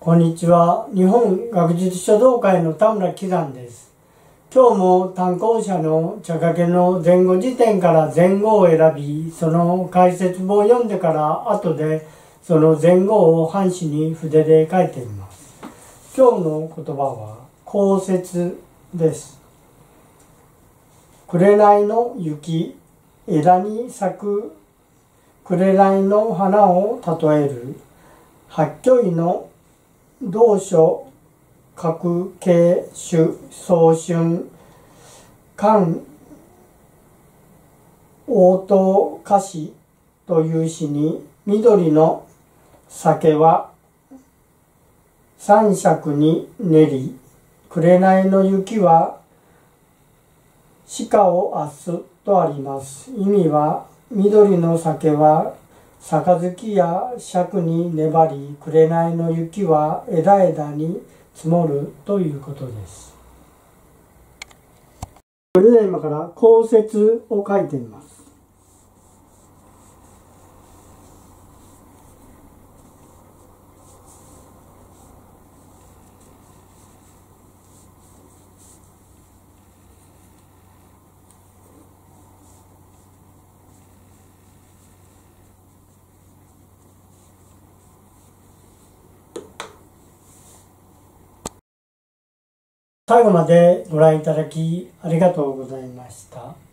こんにちは。日本学術書道会の田村喜山です。今日も単行者の茶掛けの前後辞典から前後を選び、その解説文を読んでから後でその前後を半紙に筆で書いています。今日の言葉は降雪です。紅の雪、枝に咲く紅の花を例える。八虚位の同書各形種早春漢応答歌詞という詩に、緑の酒は三尺に練り、紅の雪は鹿を明日とあります。意味は、緑の酒は杯や杓に粘り、紅の雪は枝々に積もるということです。それでは今から降雪を書いてみます。最後までご覧いただきありがとうございました。